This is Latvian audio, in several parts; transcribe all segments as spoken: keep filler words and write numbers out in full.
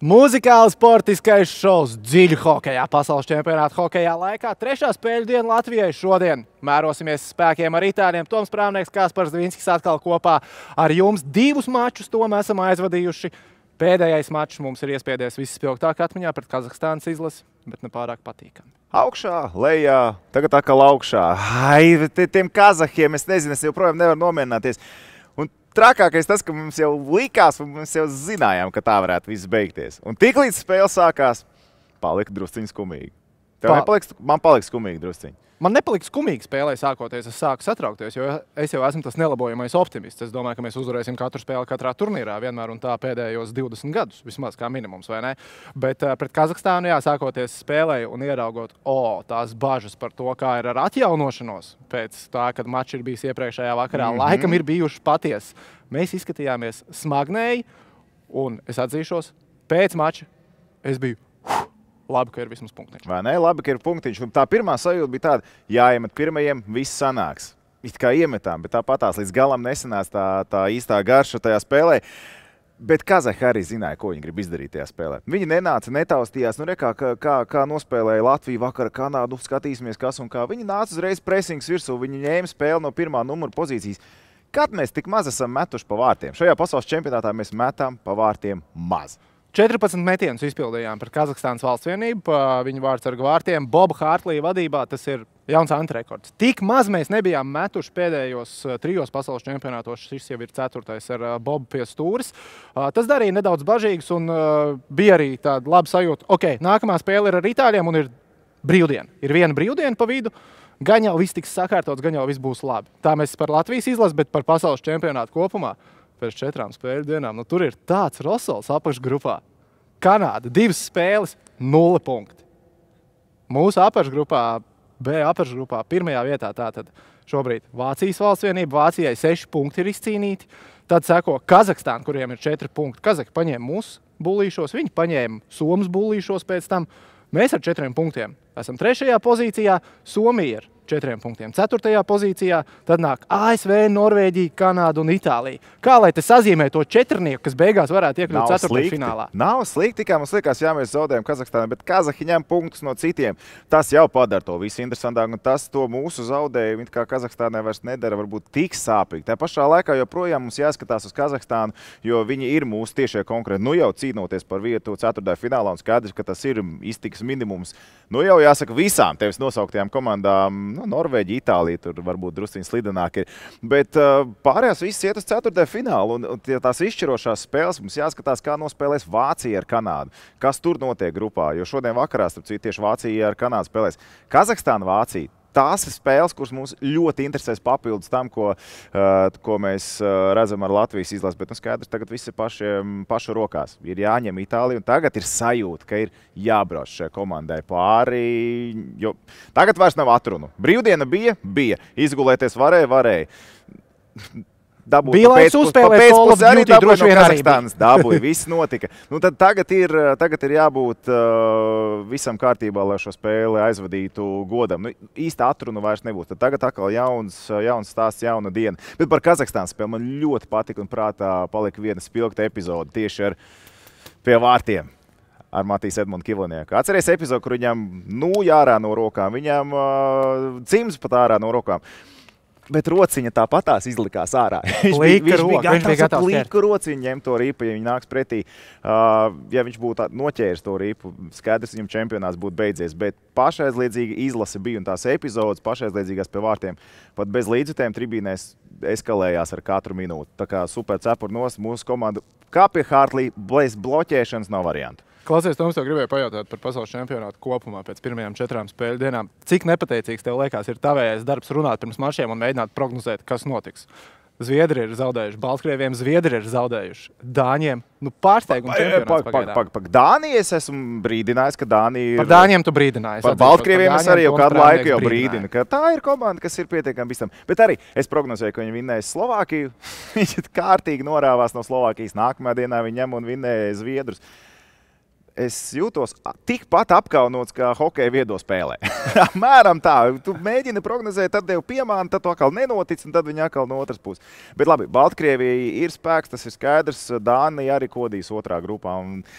Muzikāls sportiskais šovs dziļu hokejā pasaules čempionāta hokejā laikā. Trešā spēļu diena Latvijai šodien. Mērosimies spēkiem ar itāļiem. Toms Prāvnieks, Kaspars Dvinskis atkal kopā ar jums. Divus mačus tom esam aizvadījuši. Pēdējais mačs mums ir iespiedies visspilgtāk atmiņā pret Kazahstānas izlasi, bet ne pārāk patīkami. Augšā, lejā, tagad atkal augšā. Ai, tiem kazahiem, es nezinu, es joprojām nevaru nomierināties. Un trakākais tas, ka mums jau likās, un mēs jau zinājām, ka tā varētu viss beigties. Un tik līdz spēle sākās, palika drusciņi skumīgi. Tev nepaliks, man paliks skumīgi drusciņi. Man nepaliks skumīgi spēlē sākoties, es sāku satraukties, jo es jau esmu tas nelabojamais optimists. Es domāju, ka mēs uzvarēsim katru spēli katrā turnīrā vienmēr un tā pēdējos divdesmit gadus, vismaz kā minimums, vai ne? Bet uh, pret Kazahstānu, jā, sākoties spēlēju un ieraugot, o, tās bažas par to, kā ir ar atjaunošanos pēc tā, kad mačs ir bijis iepriekšējā vakarā, mm-hmm. laikam ir bijuši patiesi. Mēs izskatījāmies smagnēji un es atzīšos, pēc mača es biju labi, ka ir vismaz punktiņš. Vai ne? Labi, ka ir punktiņš. Un tā pirmā sajūta bija tāda, jāiemet pirmajiem, viss sanāks. It kā iemetām, bet tāpatās līdz galam nesanāca tā, tā īstā garša tajā spēlē. Bet Kazahi arī zināja, ko viņi grib izdarīt tajā spēlē. Viņi nenāca, netaustījās. Nu, re, kā, kā, kā nospēlēja Latviju vakar Kanādu, skatīsimies, kas un kā. Viņi nāca uzreiz presings virsū, viņi ņēma spēli no pirmā numura pozīcijas. Kad mēs tik maz esam metuši pa vārtiem? Šajā pasaules čempionātā mēs metām pa vārtiem maz. četrpadsmit metienus izpildījām pret Kazahstānas valsts vienību, viņu vārdsargu vārtiem. Boba Hārtlija vadībā tas ir jauns antirekords. Tik maz mēs nebijām metuši pēdējos trijos pasaules čempionātos. Šis jau ir ceturtais ar Bobu pie stūres. Tas darīja nedaudz bažīgs un bija arī tāda laba sajūta. Ok, nākamā spēle ir ar itāļiem un ir brīvdiena. Ir viena brīvdiena pa vidu. Gan jau viss tiks sakārtots, gan jau viss būs labi. Tā mēs par Latvijas izlasi, bet par pasaules čempionātu kopumā. Pēc četrām spēļu dienām. Nu, tur ir tāds rosols apakšgrupā. Kanāda, divas spēles, nulle punkti. Mūsu apakšgrupā, B apakšgrupā, pirmajā vietā tātad šobrīd Vācijas valsts vienība. Vācijai seši punkti ir izcīnīti. Tad seko Kazahstāna, kuriem ir četri punkti. Kazahi paņēma mūsu bullīšos, viņi paņēma Somas bullīšos pēc tam. Mēs ar četriem punktiem esam trešajā pozīcijā, Somija ir četriem punktiem ceturtajā pozīcijā, tad nāk A S V, Norvēģija, Kanāda un Itālija. Kā lai te sazīmē to četrnieku, kas beigās varētu iekļūt ceturtajā finālā? Nav slikti, tikai mums likās, jā, mēs zaudējam Kazahstānai, bet Kazahi ņem punktus no citiem. Tas jau padara to visu interesantāk, un tas to mūsu zaudējumu, kā Kazahstānai vairs nedara, varbūt tik sāpīgi. Tā pašā laikā joprojām mums jāskatās uz Kazahstānu, jo viņi ir mūsu tiešie konkurenti. Nu jau cīnoties par vietu ceturtajā finālā, un skaidrs, ka tas ir iztikas minimums. Nu jau jāsaka visām tevis nosauktajām komandām. Nu, Norvēģija, Itālija, tur varbūt drusciņi slidenāk ir. Bet uh, pārējās viss iet uz ceturtajā finālu. Un, un tās izšķirošās spēles mums jāskatās, kā nospēlēs Vācija ar Kanādu. Kas tur notiek grupā? Jo šodien vakarā, starp citu, tieši Vācija ar Kanādu spēlēs. Kazahstāna, Vācija. Tās ir spēles, kuras mums ļoti interesēs papildus tam, ko, uh, ko mēs uh, redzam ar Latvijas izlasi. Bet nu, skaidrs, tagad viss ir pašiem, pašu rokās. Ir jāņem Itālija, un tagad ir sajūta, ka ir jābrauc šai komandai pāri. Jo tagad vairs nav atrunu. Brīvdiena bija, bija. Izgulēties varēja, varēja. Dabūt, bija laiks uzspēlēt Call of Duty, droši vien arī bija. Dabūja, viss notika. Nu, tad tagad ir, tagad ir jābūt uh, visam kārtībā, lai šo spēli aizvadītu godam. Nu, īsta atrunu vairs nebūs. Tad tagad atkal jauns, jauns stāsts, jauna diena. Bet par Kazahstānas spēli man ļoti patika un prātā palika viena spilgta epizode tieši ar pie vārtiem. Ar Matīs Edmundu Kivlinieku. Atceries epizodu, kur viņam nu jārā no rokām, viņam uh, cims pat ārā no rokām. Bet rociņa tāpatās izlikās ārā. viņš bija, viņš roka, bija viņš bija gatavs plīku rociņu ņemt to ripu, ja viņi nāks pretī. Uh, ja viņš būtu noķēris to ripu, skaidrs, viņam čempionāts būtu beidzies. Bet pašaizliedzīga izlase bija un tās epizodes pašaizliedzīgās pie vārtiem pat bez līdzjutēm tribīnēs eskalējās ar katru minūti. Tā kā super cepur nost mūsu komandu. Kā pie Hārtlija, bez bloķēšanas nav variantu. Klausies, Toms, tev gribēju pajautāt par pasaules čempionātu kopumā pēc pirmajām četrām spēļu dienām. Cik nepateicīgs tev liekas ir tavējais darbs runāt pirms mačiem un mēģināt prognozēt, kas notiks? Zviedri ir zaudējuši, Baltkrieviem Zviedri ir zaudējuši, Dāņiem. Nu, pārsteigums čempionāts pagaidām. Pak, pak, Dānija es esmu brīdinājis, ka Dānija ir... Par Dāņiem tu brīdināji. Par Baltkrieviem es arī jau kādu laiku jau brīdinu, ka tā ir komanda, kas ir pietiekami bīstama. Bet arī es prognozēju, ka viņi vinnēs Slovākiju. Viņi kārtīgi norāvās no Slovākijas. Nākamajā dienā viņi ņem un vinnēja Zviedrus. Es jūtos tikpat apkaunots, kā hokeja viedo spēlē. Mēram tā, tu mēģini prognozēt, tad tev piemāna, tad to atkal nenotic, un tad viņi atkal no otras puses. Bet labi, Baltkrievija ir spēks, tas ir skaidrs. Dānija arī kodīs otrā grupā. Un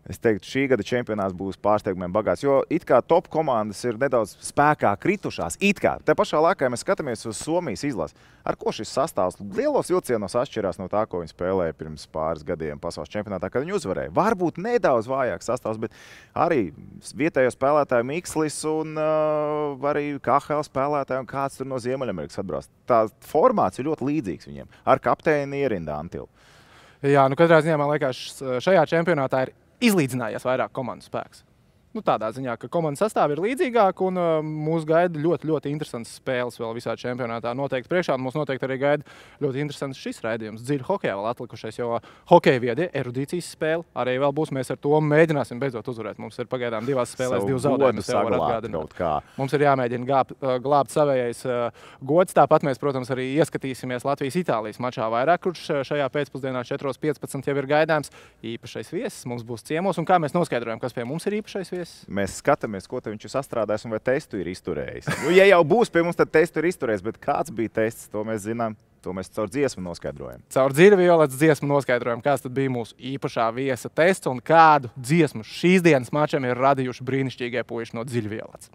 Es teiktu, šī gada čempionāts būs pārsteigumiem bagāts, jo it kā top komandas ir nedaudz spēkā kritušās. It kā. Te pašā laikā mēs skatāmies uz Somijas izlasi. Ar ko šis sastāvs lielos vilcienos atšķirās no tā, ko viņi spēlēja pirms pāris gadiem pasaules čempionātā, kad viņi uzvarēja. Varbūt nedaudz vājāks sastāvs, bet arī vietējo spēlētāju Mikslis un uh, arī K H L spēlētāju un kāds tur no Ziemeļamerikas atbrauc. Tā formāts ir ļoti līdzīgs viņiem ar kapteini Ierindu Antilu. Jā, nu katrā ziņā man liekas, šajā čempionātā ir izlīdzinājās vairāk komandu spēks. Nu, tādā ziņā, ka komandas sastāvi ir līdzīgāki un uh, mūs gaida ļoti, ļoti interesants spēles vēl visā čempionātā. Noteikti priekšā mums noteikti arī gaida ļoti interesants šis raidījums. Dziļi hokejā vēl atlikušais, jo hokeja viedie erudīcijas spēle arī vēl būs. Mēs ar to mēģināsim beidzot uzvarēt. Mums ir pagaidām divās spēlēs divi zaudējumi. Mums ir jāmēģina gābt, uh, glābt savējais uh, gods. Tāpat mēs, protams, arī ieskatīsimies Latvijas-Itālijas mačā vairāk, kurš šajā pēcpusdienā četros piecpadsmit jau ir gaidāms. Īpašais viesis mums būs ciemos. Un kā mēs noskaidrojam, kas pie mums ir īpašais viesis? Mēs skatāmies, ko te viņš ir sastrādājis un vai testu ir izturējis. Nu, ja jau būs pie mums, tad testu ir izturējis, bet kāds bija tests, to mēs zinām, to mēs caur dziesmu noskaidrojam. Caur Dziļi Violetas dziesmu noskaidrojam, kāds tad bija mūsu īpašā viesa tests un kādu dziesmu šīs dienas mačam ir radījuši brīnišķīgie puiši no Dziļi Violetas.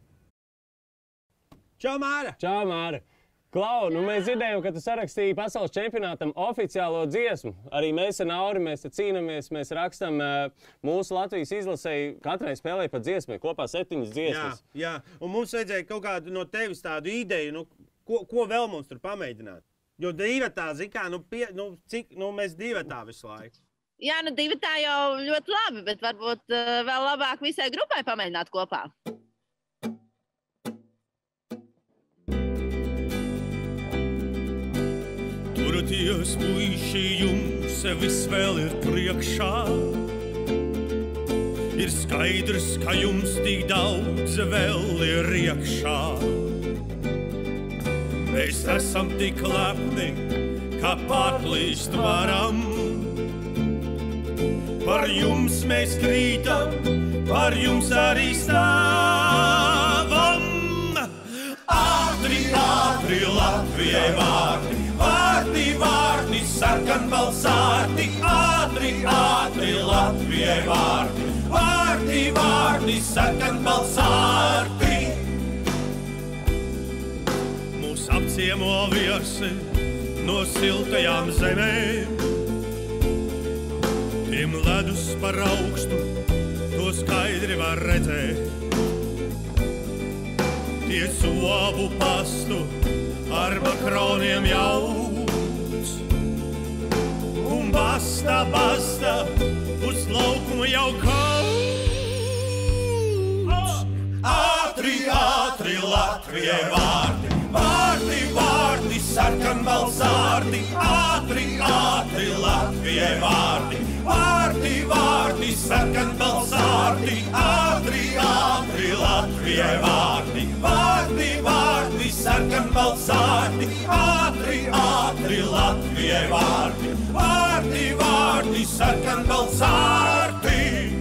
Čau, Māra! Čau, Māra! Klau, nu mēs dzirdējām, ka tu sarakstīji pasaules čempionātam oficiālo dziesmu. Arī mēs ar Nauri, mēs te cīnamies, mēs rakstam uh, mūsu Latvijas izlasēji katrai spēlēji pa dziesmai, kopā septiņas dziesmas. Jā, jā, un mums vajadzēja kaut kādu no tevis tādu ideju, nu, ko, ko vēl mums tur pamēģināt. Jo divatā, zikā, nu, pie, nu, cik, nu mēs divatā visu laiku. Jā, nu divatā jau ļoti labi, bet varbūt uh, vēl labāk visai grupai pamēģināt kopā. Turaties, puiši, jums viss vēl ir priekšā. Ir skaidrs, ka jums tik daudz vēl ir iekšā. Mēs esam tik lepni, ka pārplīst varam. Par jums mēs krītam, par jums arī stāvam. Ātri, ātri Latvijai vārdi, vārdi, vārdi, sarkanbalsārdi. Ātri, ātri Latvijai vārdi, vārdi, vārdi, sarkanbalsārdi. Mūs apciemo viesi no siltajām zemēm. Tiem ledus par augstu, to skaidri var redzēt. Tie sobu pastu ar makroniem jauc. Un basta, basta, uz laukumu jau kauc. Ātri, ātri Latvijai vārdi, vārdi, vārdi, sarkanbalsārdi. Ātri, ātri Latvijai vārdi, vārdi, vārdi, sarkanbalsārdi. Ātri, ātri Latvijai vārdi, vārdi, vārdi, sarkanbalsārdi. Ātri, ātri Latvijai vārdi, vārdi, vārdi, sarkanbalsārdi.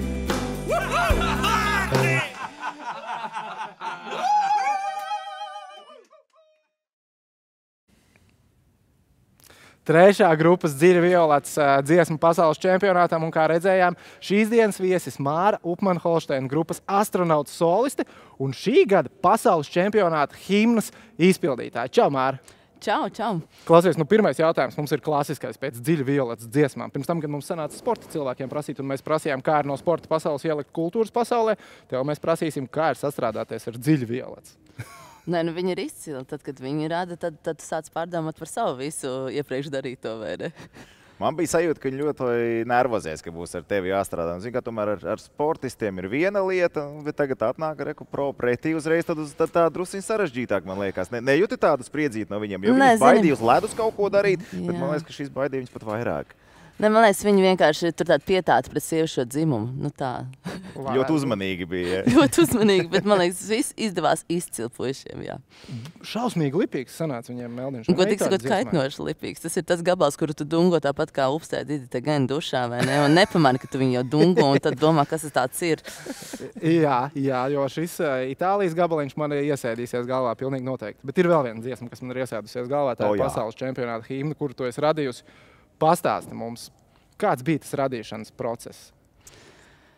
Trešā grupas Dziļi Violetas dziesmu pasaules čempionātam un, kā redzējām, šīs dienas viesis Māra Upmanholšteina grupas astronauts soliste un šī gada pasaules čempionāta himnas izpildītāja. Čau, Māra! Čau, čau! Klausies, nu pirmais jautājums mums ir klasiskais pēc Dziļi Violetas dziesmām. Pirms tam, kad mums sanāca sporta cilvēkiem prasīt, un mēs prasījām, kā ir no sporta pasaules ielikt kultūras pasaulē, tev mēs prasīsim, kā ir sastrādāties ar Dziļi Violetas. Nē, nu viņi ir izcili. Tad, kad viņi rāda, tad, tad tu sāc pārdomāt par savu visu iepriekš darīto, vai ne? Man bija sajūta, ka viņi ļoti nervozēs, ka būs ar tevi jāstrādā. Zin, ka tomēr ar, ar sportistiem ir viena lieta, bet tagad atnāk reku pro pretī uzreiz, tad, tad tā drusiņ sarežģītāk, man liekas. Ne, nejūti tādu spriedzīti no viņiem, jo viņi baidīja uz ledus kaut ko darīt, jā. Bet man liekas, ka šīs baidīja viņus pat vairāk. Ne, man liekas, viņi vienkārši tur tāda pietāta pret sieviešu dzimumu. Nu tā. Ļoti uzmanīgi bija. Ļoti uzmanīgi, bet man liekas, viss izdevās izcili puišiem, jā. Šausmīgi lipīgs sanāca viņiem Meldniņš. Ko tik sakot kaitinoši lipīgs. Tas ir tas gabals, kuru tu dungo tāpat kā upstē Didita gan dušā, vai ne? Un nepamani, ka tu viņu jau dungo un tad domā, kas tas tāds ir. Jā, jā, jo šis Itālijas gabaliņš man ir iesēdīsies galvā pilnīgi noteikti. Bet ir vēl viena dziesma, kas man ir iesēdusies galvā, tā ir oh, pasaules čempionāta himna, kuru tu esi radījusi. Pastāsti mums, kāds bija tas radīšanas process?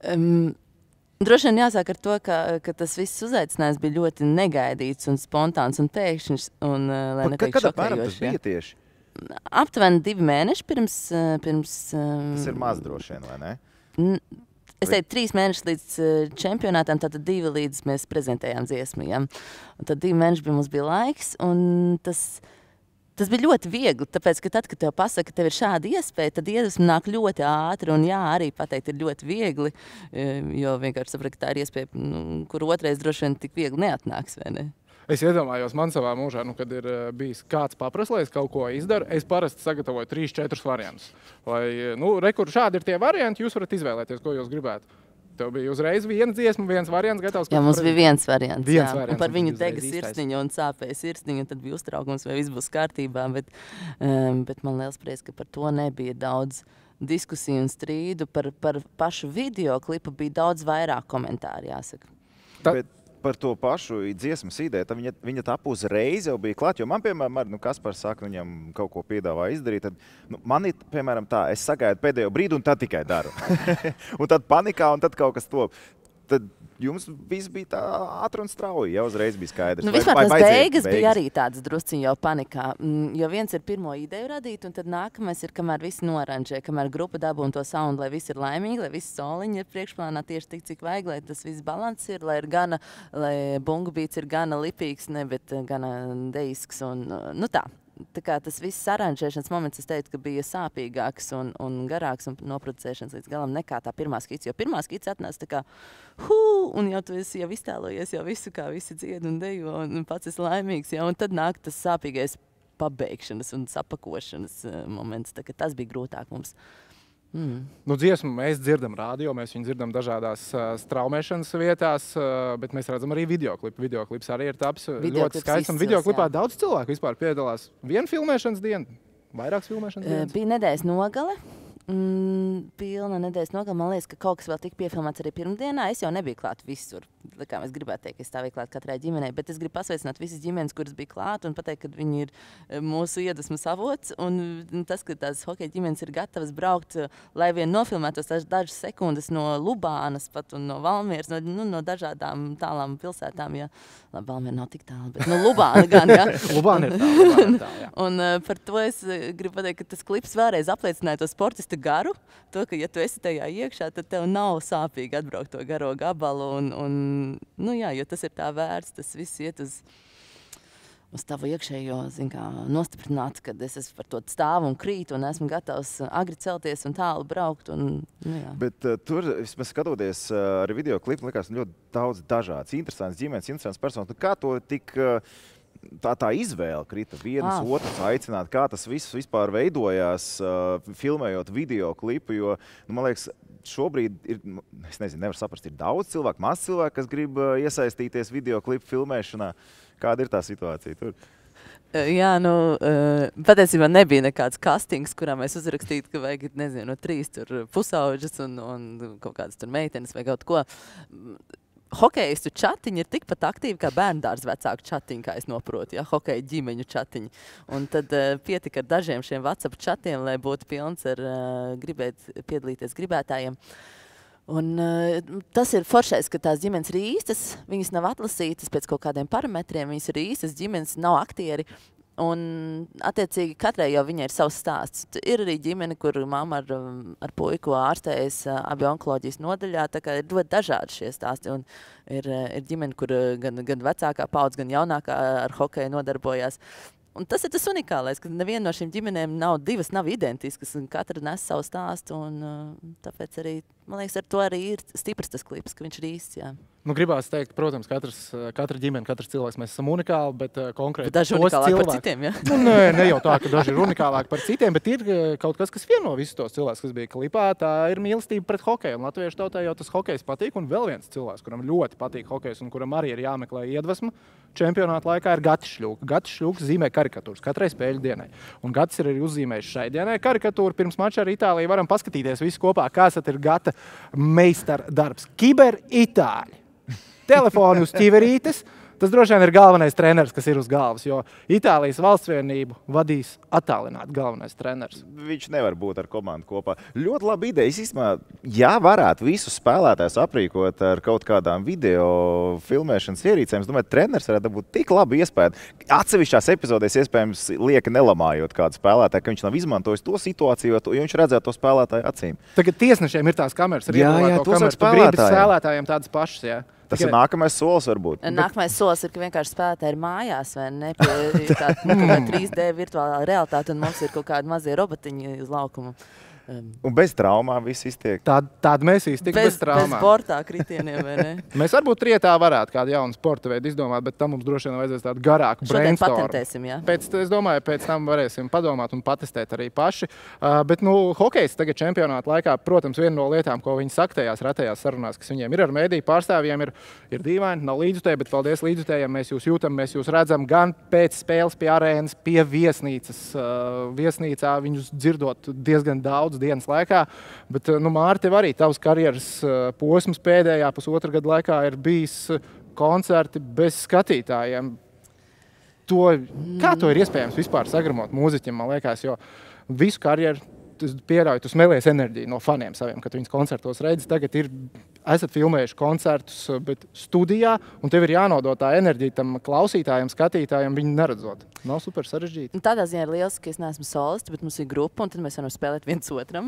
Um, droši vien jāsāk ar to, ka, ka tas viss uzaicinājums bija ļoti negaidīts un spontāns un pēkšņs. Un, lai neteiktu Kad apmēram tas bija tieši? Aptuveni divi mēneši pirms... pirms tas ir maz droši vien, vai ne? Es teiktu, trīs mēneši līdz čempionātam, tad divi līdz mēs prezentējām dziesmu. Ja? Un tad divi mēneši bija, mums bija laiks, un tas, tas bija ļoti viegli, tāpēc, ka tad, kad tev pasaka, ka tev ir šāda iespēja, tad iedvesma nāk ļoti ātri, un jā, arī pateikt ir ļoti viegli, jo vienkārši sapratu, ka tā ir iespēja, nu, kur otrais droši vien tik viegli neatnāks, vai ne? Es iedomājos, man savā mūžā, nu, kad ir bijis kāds paprasa, lai es kaut ko izdaru, es parasti sagatavoju trīs, četrus variantus. Vai, nu, rekur, šādi ir tie varianti, jūs varat izvēlēties, ko jūs gribētu. Tev bija uzreiz viena dziesma, viens variants gatavs. Jā, mums bija viens variants, viens jā. variants un par viņu dega sirsniņu un sāpēja sirsniņu, un tad bija uztraukums, vai viss būs kārtībā, bet, um, bet man liels prieks, ka par to nebija daudz diskusiju un strīdu. Par, par pašu videoklipu bija daudz vairāk komentāru, jāsaka. Ta bet par to pašu dziesmas ideju, tad viņa, viņa tapu uzreiz jau bija klāt, jo man, piemēram, ar, nu, Kaspars saka, viņam kaut ko piedāvā izdarīt, tad, nu, man ir, piemēram, tā, es sagaidu pēdējo brīdi un tad tikai daru. Un tad panikā un tad kaut kas top. Tad jums viss bija tā ātri un strauji, jau uzreiz bija skaidrs. Nu, vispār tās beigas bija arī tādas drusciņi jau panikā, jo viens ir pirmo ideju radīt, un tad nākamais ir, kamēr visi noranžē, kamēr grupa dabū un to sound, lai visi ir laimīgi, lai visi soliņi ir priekšplānā tieši tik, cik vajag, lai tas viss balans ir, lai ir gana, lai bungu beats ir gana lipīgs, ne, bet gana deisks un, nu tā. Tā kā tas viss aranžēšanas moments, es teiktu, ka bija sāpīgāks un, un garāks un noproducēšanas līdz galam nekā tā pirmā skica. Jo pirmā skica atnāca tā kā, hū, un jau tu esi jau iztēlojies jau visu, kā visi dzied un dejo, un pats esi laimīgs, ja, un tad nāk tas sāpīgais pabeigšanas un sapakošanas moments, tā kā tas bija grūtāk mums. Mm. Nu, dziesmu mēs dzirdam rādio, mēs viņu dzirdam dažādās uh, straumēšanas vietās, uh, bet mēs redzam arī videoklipu. Videoklips arī ir taps ļoti skaists, un videoklipā jā. Daudz cilvēku vispār piedalās. Viena filmēšanas diena, vairākas filmēšanas dienas? Bija nedēļas nogale. Mm, pilna nedēļas nogale. Man liekas, ka kaut kas vēl tika piefilmēts arī pirmdienā. Es jau nebiju klāt visur. Kā mēs gribētu teikt, es stāvēju klāt katrai ģimenei, bet es gribu pasveicināt visas ģimenes, kuras bija klāt, un pateikt, ka viņi ir mūsu iedvesmas avots. Un tas, ka tās hokeja ģimenes ir gatavas braukt, lai vien nofilmētos dažas sekundes no Lubānas pat un no Valmieras, no, nu, no dažādām tālām pilsētām. Ja. Labi, Valmiera nav tik tālu, bet no Lubāna gan, ja. Lubāna ir tālu, Lubāna ir tālu, jā. Un uh, par to es gribu pateikt, ka tas klips vēlreiz apliecināja to sportista garu, to, ka ja tu esi tajā iekšā, tad tev nav sāpīgi atbraukt to garo gabalu un, un nu jā, jo tas ir tā vērts, tas viss iet uz, uz tavu iekšējo, zin kā, nostiprināt, kad es esmu par to stāvu un krītu un esmu gatavs agri celties un tālu braukt. Un, nu jā. Bet uh, tur, vismaz skatoties uh, ar video klipu, likās ļoti daudz dažāds, interesants ģimenes, interesants personas. Nu, kā to tik... Uh, Tā, tā izvēle krita vienas ah. otras aicināt, kā tas viss vispār veidojās, uh, filmējot video klipu, jo, nu, man liekas, šobrīd ir, es nezinu, nevar saprast, ir daudz cilvēku, maz cilvēku, kas grib uh, iesaistīties video klipu filmēšanā. Kāda ir tā situācija tur? Jā, nu, uh, patiesībā nebija nekāds castings, kurā mēs uzrakstītu, ka vajag, nezinu, no trīs tur pusauģas un, un kaut kādas tur meitenes vai kaut ko. Hokejistu čatiņi ir tikpat aktīvi kā bērndārza vecāku čatiņi, kā es noprotu, ja, hokeja ģimeņu čatiņi. Un tad uh, pietika ar dažiem šiem WhatsApp čatiem, lai būtu pilns ar uh, gribēt piedalīties gribētājiem. Un uh, tas ir foršais, ka tās ģimenes ir īstas, viņas nav atlasītas pēc kaut kādiem parametriem, viņas ir īstas, ģimenes nav aktieri. Un, attiecīgi, katrai jau viņai ir savs stāsts. Ir arī ģimene, kur mamma ar, ar puiku ārstējas abi onkoloģijas nodaļā, tā kā ir ļoti dažādi šie stāsti. Un ir, ir ģimene, kur gan, gan vecākā paudze, gan jaunākā ar hokeju nodarbojās. Un tas ir tas unikālais, ka neviena no šīm ģimenēm nav, divas nav identiskas, un katra nes savu stāstu, un tāpēc arī, man liekas, ar to arī ir stiprs tas klips, ka viņš ir īsts, jā. Nu, gribās teikt, protams, katrs, katra ģimene, katrs cilvēks, mēs esam unikāli, bet uh, konkrēti bet daži unikālāk cilvēki... par citiem, ja? Nu, ne, ne jau tā, ka daži ir unikālāki par citiem, bet ir kaut kas, kas vieno visus tos cilvēkus, kas bija klipā, tā ir mīlestība pret hokeju. Un latviešu tautā jau tas hokejs patīk, un vēl viens cilvēks, kuram ļoti patīk hokejs un kuram arī ir jāmeklē iedvesma čempionāta laikā, ir Gatis Šļūka. Gatis Šļūks zīmē karikatūras katrai spēļu dienai. Un Gatis ir arī uzzīmējis šai dienai karikatūru. Pirms mača ar Itāliju varam paskatīties visi kopā, kāds ir Gata meistara darbs. Kiber Itāļi. Telefoni uz ķiverītes, Tas droši vien ir galvenais treneris, kas ir uz galvas, jo Itālijas valstsvienību vadīs attālināt galvenais treneris. Viņš nevar būt ar komandu kopā. Ļoti labi ideja. Es īstenībā, ja varētu visus spēlētājus aprīkot ar kaut kādām video filmēšanas ierīcēm, es domāju, treneris varētu būt tik labi iespēja. Atsevišķās epizodēs iespējams lieka nelamājot kādu spēlētāju, ka viņš nav izmantojis to situāciju, jo viņš redzētu to spēlētāju acīm. Tagad tiesnešiem ir tās kameras, arī Jā, jā, to kameras. Tu gribi spēlētājiem tādas pašas, jā. Tas ir nākamais solis varbūt. Nākamais solis ir, ka vienkārši spēlētāji ir mājās, vai ne? Pie tā, tā trīs D virtuālā realitāte, un mums ir kaut kādi mazie robotiņi uz laukumu. Um, un bez traumām viss iztiek. Tāda tād mēs iztiek bez, bez traumām. Bez sportā kritieniem, vai ne? Mēs varbūt trietā varētu kādu jaunu sporta veidu izdomāt, bet tam mums droši vien vajadzēs tādu garāku brainstormu. Šodien patentēsim, jā. Pēc, es domāju, pēc tam varēsim padomāt un patestēt arī paši. Uh, bet, nu, hokejs tagad čempionāta laikā, protams, viena no lietām, ko viņi saka tajās ratējās sarunās, kas viņiem ir ar mēdīju pārstāvjiem, ir, ir dīvaini, nav līdzutēji, bet paldies līdzutējiem, mēs jūs jūtam, mēs jūs redzam gan pēc spēles pie arēnas, pie viesnīcas. Uh, viesnīcā viņus dzirdot diezgan daudz dienas laikā. Bet, nu, Māri, tev arī tavs karjeras posms pēdējā pusotra gada laikā ir bijis koncerti bez skatītājiem. To, kā to ir iespējams vispār sagramot mūziķim, man liekas, jo visu karjeru pierauj, tu smelies enerģiju no faniem saviem, kad viņas koncertos redzi. Tagad ir, esat filmējuši koncertus, bet studijā, un tev ir jānodot tā enerģija tam klausītājiem, skatītājiem, viņu neredzot. Nav super sarežģīti. Tādā ziņā ir liels, ka es neesmu solisti, bet mums ir grupa, un tad mēs varam spēlēt viens otram.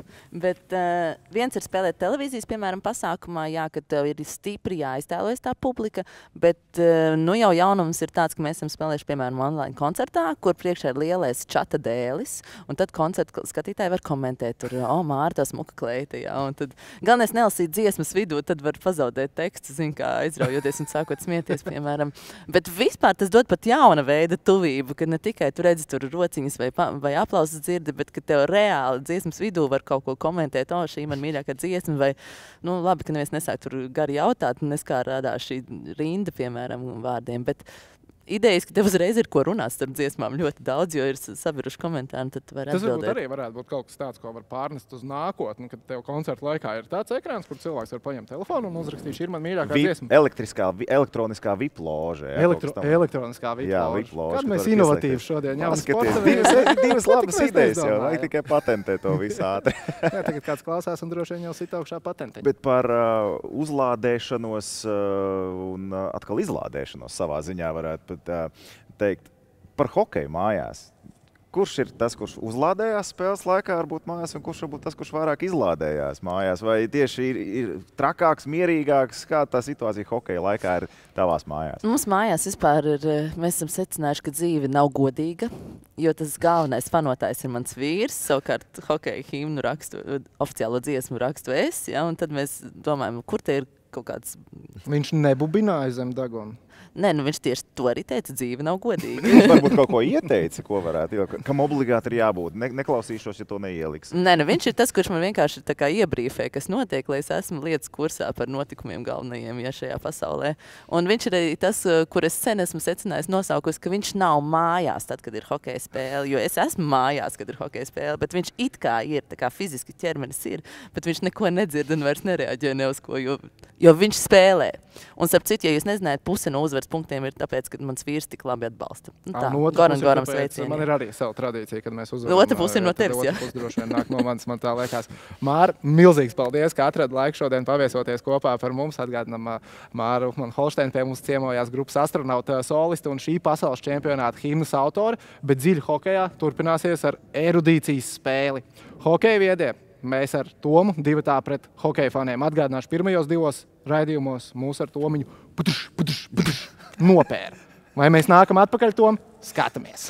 bet uh, viens ir spēlēt televīzijas, piemēram, pasākumā, jā, kad tev ir stipri jāiztēlojas tā publika, bet uh, nu jau jaunums ir tāds, ka mēs esam spēlējuši, piemēram, online koncertā, kur priekšā ir lielais čata dēlis, un tad koncertu skatītāji var komentēt tur, o, Māri, tā smuka kleita, jā, un tad galvenais nelasīt dziesmas vidū, tad var pazaudēt tekstu, zin, kā aizraujoties un sākot smieties, piemēram. Bet vispār tas dod pat jauna veida tuvību, ka ne tikai tu redzi tur rociņas vai, vai aplausus dzirdi, bet ka tev reāli dziesmas vidū var kaut ko komentēt, o, šī man mīļākā dziesma, vai, nu, labi, ka neviens nesāk tur gari jautāt, un neskā rādās šī rinda, piemēram, vārdiem, bet idejas, ka tev uzreiz ir ko runāt starp dziesmām ļoti daudz, jo ir sabiruši komentāri, tad tu vari tas atbildēt. Tas arī varētu būt kaut kas tāds, ko var pārnest uz nākotni, kad tev koncerta laikā ir tāds ekrāns, kur cilvēks var paņemt telefonu un uzrakstīt, šī ir man mīļākā Vi, dziesma. Elektriskā, vi, elektroniskā viplože. Jā, Elektro, elektroniskā viplože. viplože. Kad mēs inovatīvi šodien jaunas sporta divas, divas labas idejas jau, vajag tikai patentēt to visu ātri. Jā, tagad kāds klausās un droši vien jau sit augšā patentēt. Bet par uh, uzlādēšanos uh, un uh, atkal izlādēšanos savā ziņā varētu pat uh, teikt par hokeju mājās. Kurš ir tas, kurš uzlādējās spēles laikā, varbūt mājās, un kurš varbūt tas, kurš vairāk izlādējās mājās? Vai tieši ir, ir trakāks, mierīgāks, kā tā situācija hokeja laikā ir tavās mājās? Mums mājās vispār ir, mēs esam secinājuši, ka dzīve nav godīga, jo tas galvenais fanotājs ir mans vīrs, savukārt hokeja himnu rakstu, oficiālo dziesmu rakstu es, ja, un tad mēs domājam, kur te ir kaut kāds... Viņš nebubināja zem dagona. Nē, nu viņš tieši to arī teica, dzīve nav godīga. Viņš varbūt kaut ko ieteica, ko varētu, jo kam obligāti ir jābūt. Ne, neklausīšos, ja to neieliks. Nē, nu viņš ir tas, kurš man vienkārši tā kā iebrīfē, kas notiek, lai es esmu lietas kursā par notikumiem galvenajiem, ja šajā pasaulē. Un viņš ir arī tas, kur es sen esmu secinājis nosaukus, ka viņš nav mājās tad, kad ir hokeja spēle, jo es esmu mājās, kad ir hokeja spēle, bet viņš it kā ir, tā kā fiziski ķermenis ir, bet viņš neko nedzird un vairs nereaģē ne uz ko, jo, jo viņš spēlē. Un starp citu, ja jūs nezināt, puse no uzvaras punktiem ir tāpēc, ka mans vīrs tik labi atbalsta. Nu, tā, no goram, goram sveicieni. Man ir arī sava tradīcija, kad mēs uzvaram. Otra puse ir no tevis, jā. Otra puse droši vien nāk no manis, man tā liekas. Māra, milzīgs paldies, ka atrada laiku šodien paviesoties kopā par mums. Atgādinam Māru man Holšteinu pie mums ciemojās grupas astronauta solisti un šī pasaules čempionāta himnas autori, bet dziļi hokejā turpināsies ar erudīcijas spēli. Hokeja viedie. Mēs ar Tomu divatā pret hokeja faniem. Atgādināšu pirmajos divos raidījumos mūs ar Tomiņu putruš, putruš, putruš, nopēra. Vai mēs nākam atpakaļ, Tom? Skatāmies!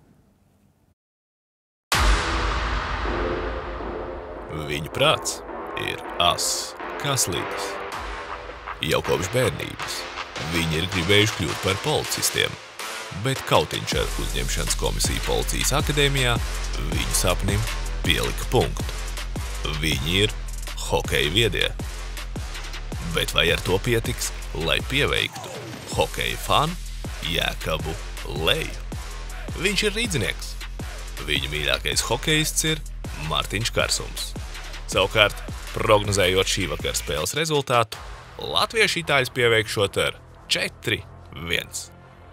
Viņa prāts ir ass kā slīdis. Jau kopš bērnības viņi ir gribējuši kļūt par policistiem, bet kautiņš ar uzņemšanas komisiju policijas akadēmijā viņu sapnim pielika punktu. Viņi ir hokeja viedie. Bet vai ar to pietiks, lai pieveiktu hokeja fanu Jēkabu Leju? Viņš ir rīdzinieks. Viņa mīļākais hokejists ir Mārtiņš Karsums. Savukārt, prognozējot šī vakara spēles rezultātu, latvieši itāļus pieveikšot ar četri viens.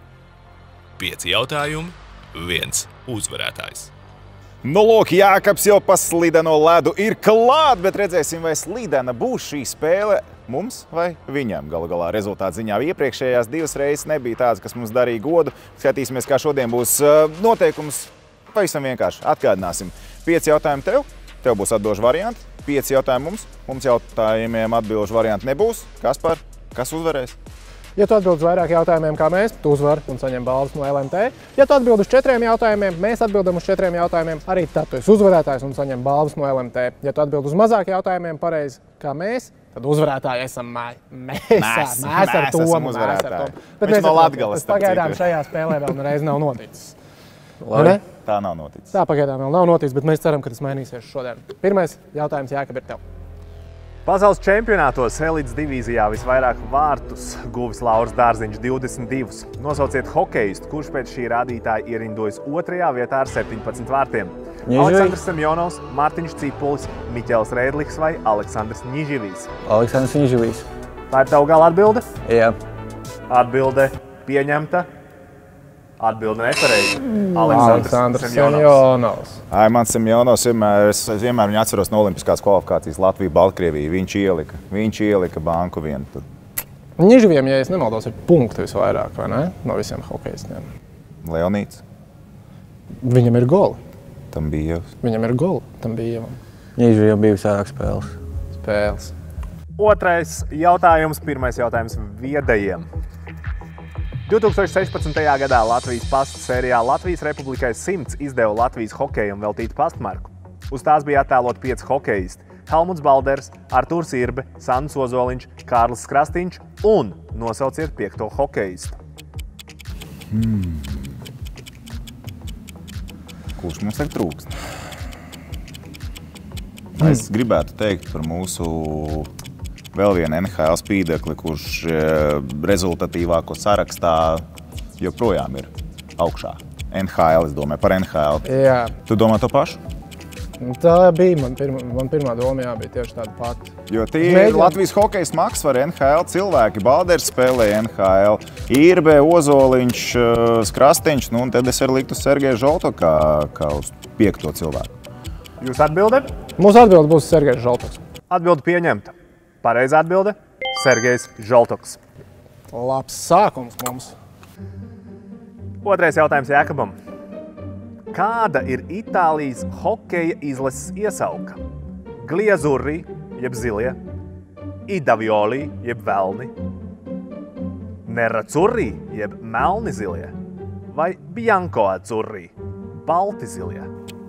Pieci jautājumi, viens uzvarētājs. Nu, lūk, Jākaps jau pa slideno ledu ir klāt, bet redzēsim, vai slidena būs šī spēle mums vai viņam. Galu galā rezultātu ziņā iepriekšējās divas reizes nebija tāds, kas mums darīja godu. Skatīsimies, kā šodien būs noteikums. Pavisam vienkārši atgādināsim. Pieci jautājumi tev, tev būs atbilžu varianti. Pieci jautājumi mums, mums jautājumiem atbilžu varianti nebūs. Kaspar, kas uzvarēs? Ja tu atbildi uz vairāk jautājumiem kā mēs, tu uzvari un saņem balvas no L M T. Ja tu atbildi uz četriem jautājumiem, mēs atbildam uz četriem jautājumiem, arī tad tu esi uzvarētājs un saņem balvas no L M T. Ja tu atbildi uz mazāk jautājumiem pareizi kā mēs, tad uzvarētāji esam mē, mēs, mēs, mēs ar to uzvarētāji. Bet mēs no Latgales. Tas pagaidām šajā spēlē vēl reiz nav noticis. Lai, tā nav noticis. Tā pagaidām vēl nav noticis, bet mēs ceram, ka tas mainīsies šodien. Pirmais jautājums, Jākab, ir tev. Pasaules čempionātos elites divīzijā visvairāk vārtus guvis Lauris Dārziņš divdesmit divus. Nosauciet hokejistu, kurš pēc šī rādītāja ierindojas otrajā vietā ar septiņpadsmit vārtiem. Niživijs. Aleksandrs Semjonovs, Mārtiņš Cipulis, Miķels Reidliks vai Aleksandrs Niživijs? Aleksandrs Niživijs. Tā ir tava gala atbilde? Jā. Atbilde pieņemta. Atbilde nepareizi. Aleksandrs Semjonovs. Ai, man Semjonovs vienmēr, es vienmēr viņu atceros no olimpiskās kvalifikācijas Latviju, Baltkrieviju. Viņš ielika, viņš ielika banku vienu. Niživiem, ja es nemaldos, ir punkti visvairāk, vai ne? No visiem hokejistiem. Leonīts. Viņam ir goli. Tam bija jau. Viņam ir goli, tam bija jau. Niživiem bija visvairāk spēles. Spēles. Otrais jautājums, pirmais jautājums viedajiem. divtūkstoš sešpadsmitajā gadā Latvijas pasta sērijā Latvijas Republikai simts izdeva Latvijas hokejam veltītu pastmarku. Uz tās bija attēlot pieci hokejisti – Helmuts Balders, Artūrs Irbe, Sandis Ozoliņš, Kārlis Krastīņš un nosauciet piekto hokejistu. Hmm. Kurš mums ir trūkst? Hmm. Es gribētu teikt par mūsu vēl vienu N H L spīdekli, kurš rezultatīvāko sarakstā joprojām ir augšā. N H L, es domāju, par N H L. Jā. Tu domā to pašu? Tā bija man pirmā, man pirmā doma, jā, bija tieši tāda pati. Jo tie ir Latvijas hokejas maksvar N H L cilvēki. Balders spēlēja N H L, Irbe, Ozoliņš, Krastiņš, nu un tad es varu likt uz Sergeju Žolto kā, kā uz piekto cilvēku. Jūs atbildat? Mūsu atbilde būs Sergejs Žoltoks. Atbilde pieņemta. Pareizā atbilde – Sergejs Žoltoks. Labs sākums mums. Otrais jautājums Jākabam. Kāda ir Itālijas hokeja izlases iesauka? Gliazurri, jeb zilie, Idavioli, jeb velni, Nerazzurri, jeb melni zilie, vai Bianco azzurri, balti zilie?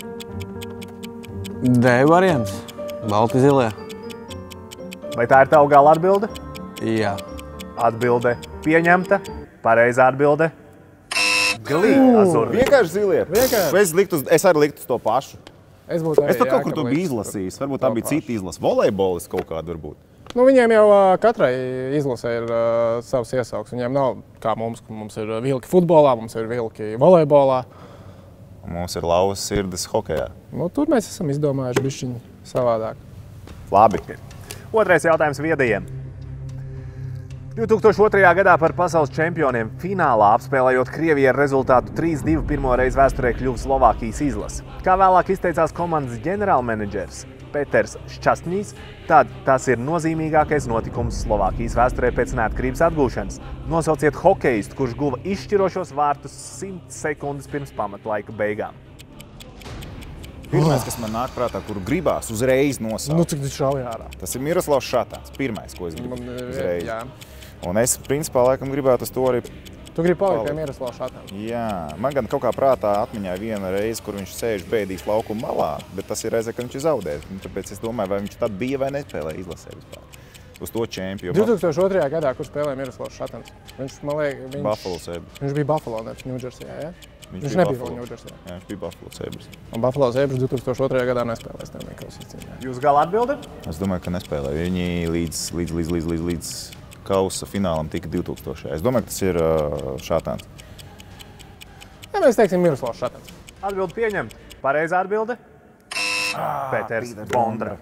D variants – balti zilie. Vai tā ir tava gala atbilde? Jā. Atbilde pieņemta. Pareizā atbilde – Gliazurri. Vienkārši zilie. Vienkārši. Es, liktu, es arī liktu to pašu. Es būtu arī Es to kaut kur Jākab to biju izlasījis. Varbūt tā bija cita izlase. Volejbolis kaut kāda varbūt. Nu, viņiem jau uh, katrai izlasē ir uh, savs iesauks. Viņiem nav kā mums, ka mums ir vilki futbolā, mums ir vilki volejbolā. Mums ir lauvas sirdes hokejā. Nu, tur mēs esam izdomājuši bišķiņu savādāk. Labi. Otrais jautājums viedajiem. divtūkstoš otrajā gadā par pasaules čempioniem finālā apspēlējot Krieviju ar rezultātu trīs divi pirmo reizi vēsturē kļuva Slovākijas izlase. Kā vēlāk izteicās komandas ģenerālmenedžers Peters Ščastņīs, tad tas ir nozīmīgākais notikums Slovākijas vēsturē pēc neatkarības atgūšanas. Nosauciet hokejistu, kurš guva izšķirošos vārtus simt sekundes pirms pamatlaika beigām. Pirmais, kas man nāk prātā, kuru gribās uzreiz nosaukt. Nu, cik viņš šauj ārā. Tas ir Miroslavs Šatāns. Pirmais, ko es gribu Man, uzreiz. jā. Un es, principā, laikam gribētu uz to arī... Tu gribi palikt pie Miroslavs Šatāns? Jā. Man gan kaut kā prātā atmiņā viena reize, kur viņš sēž bēdīs laukuma malā, bet tas ir reize, kad viņš ir zaudējis. Tāpēc es domāju, vai viņš tad bija vai nespēlēja izlasē vispār. Uz to čempionu. divtūkstoš otrajā gadā, kur spēlēja Miroslavs Šatāns? Viņš, man liek, viņš... Buffalo Sabres. Viņš bija Buffalo, nevis Ņūdžersijā, jā? Viņš, viņš bija nebija Buffalo. vēl Ņūdžersijā. Jā, viņš bija Buffalo Sabres. Un Buffalo Sabres divtūkstoš otrajā gadā nespēlēs tev nekos izcīņā. Jūs gala atbildi? Es domāju, ka nespēlēja. Viņi līdz, līdz, līdz, līdz, līdz, līdz kausa finālam tika divtūkstošajā. Es domāju, ka tas ir uh, Šatāns. Jā, mēs teiksim Miroslavs Šatāns. Atbildi pieņemt. Pareizā atbilde – Peters Bondra.